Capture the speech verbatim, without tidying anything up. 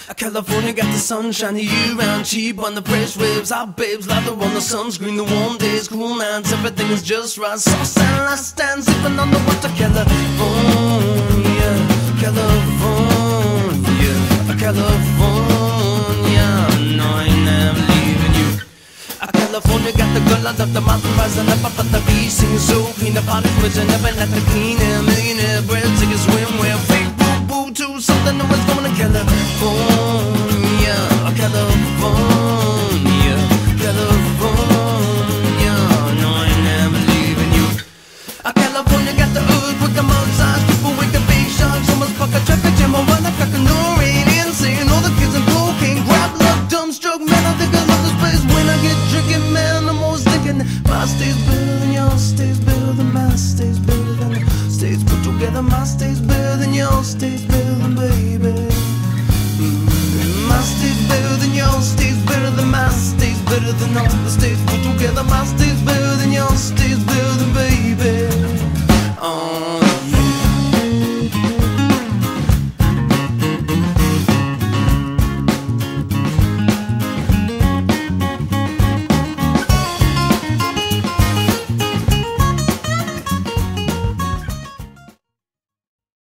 California got the sunshine year-round, cheap on the fresh waves. Our babes lather on the sunscreen, the warm days, cool nights, everything is just right. Sauce and last stand, sipping on the water. California, California, California. No, I ain't never leaving you. California got the girl out of the mountain, rising up up at the beach, singing so clean. The party's whizzing up and at the clean air, millionaire bread, take a swim, wear fake boo boo to something that was going to California, California.